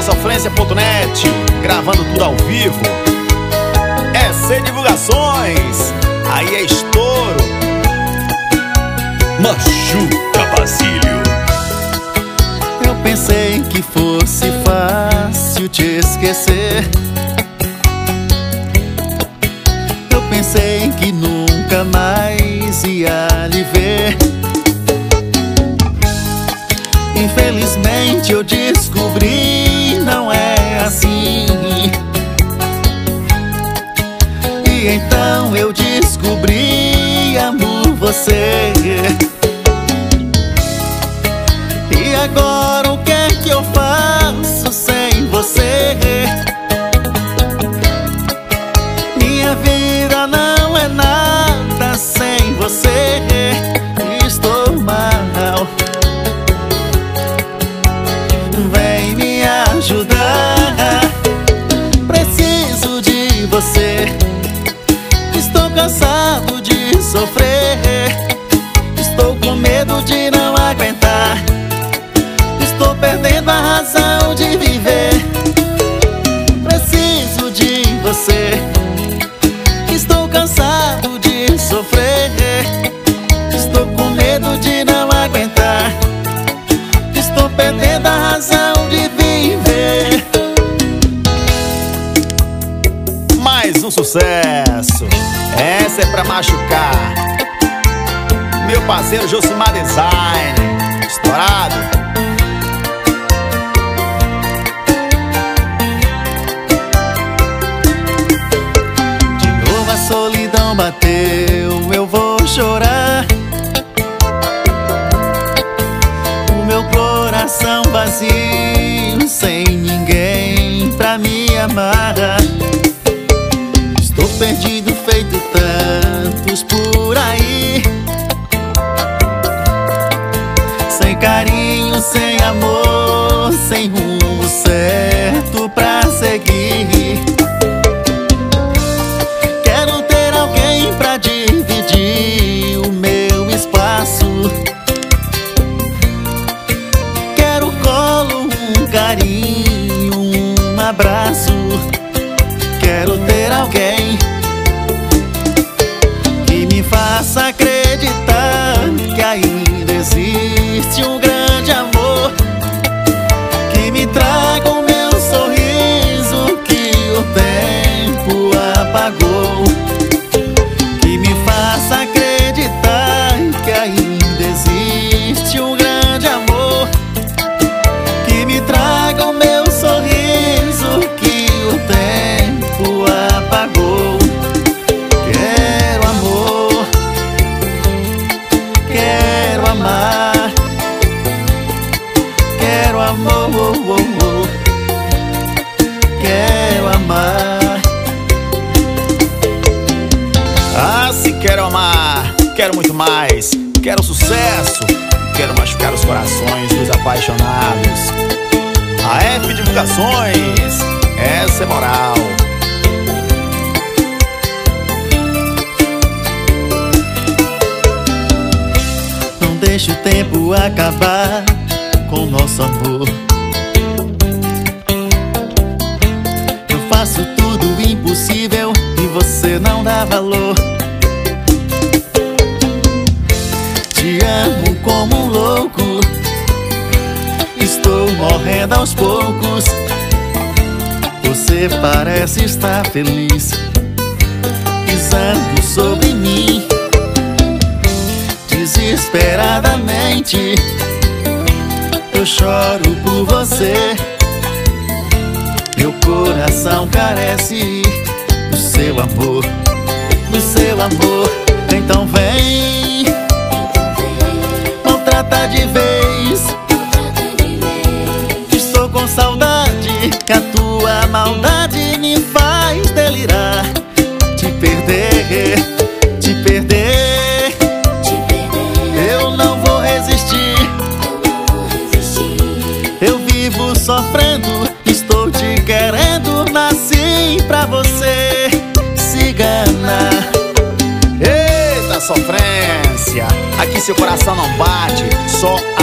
Sofrência.net, gravando tudo ao vivo. SC Divulgações, aí é estouro. Machuca Basílio. Eu pensei que fosse fácil te esquecer. Eu pensei que nunca mais ia lhe ver. Infelizmente eu descobri, não é assim. E então eu descobri, amo você. E agora o que é que eu faço sem você? Minha vida não é nada sem você. Estou mal, vem me ajudar. Preciso de você. Estou cansado de sofrer. Estou com medo de não aguentar. Estou perdendo a razão de viver. Preciso de você. Estou cansado de sofrer. Estou com medo de não aguentar. Estou perdendo a razão de viver. Mais um sucesso. Essa é pra machucar. Meu parceiro Josimar Design, estourado. De novo a solidão bateu, eu vou chorar. O meu coração vazio, sem ninguém pra me amar. Estou perdido, feito tantos por aí, sem carinho, sem amor, sem rumo certo pra seguir. Quero ter alguém pra dividir o meu espaço. Quero colo, um carinho, um abraço. Quero ter alguém que me faça acreditar que ainda existe um grande amor, que me traga o meu sorriso que o tempo apagou, que me faça acreditar que ainda existe um grande amor, que me traga o meu sorriso que o tempo apagou. Quero amor, quero amar, quero amor, quero amar. Ah, se quero amar, quero muito mais. Quero sucesso, quero machucar os corações dos apaixonados. A F Divulgações, essa é moral. Não deixe o tempo acabar com nosso amor. Eu faço tudo o impossível e você não dá valor. Te amo como um louco, estou morrendo aos poucos. Você parece estar feliz, pisando sobre mim. Desesperadamente eu choro por você. Meu coração carece do seu amor, do seu amor. Então vem, maltrata de vez. Estou com saudade, que a tua maldade me faz delirar. Te perder, te perder, eu não vou resistir. Eu vivo sofrendo, estou te querendo. Nasci pra você, cigana. Eita sofrência, aqui seu coração não bate, só